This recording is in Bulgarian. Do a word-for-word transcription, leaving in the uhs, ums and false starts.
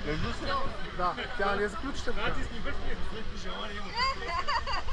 Да, тя не е заключителна. Да, ти снимаш ми, желание има.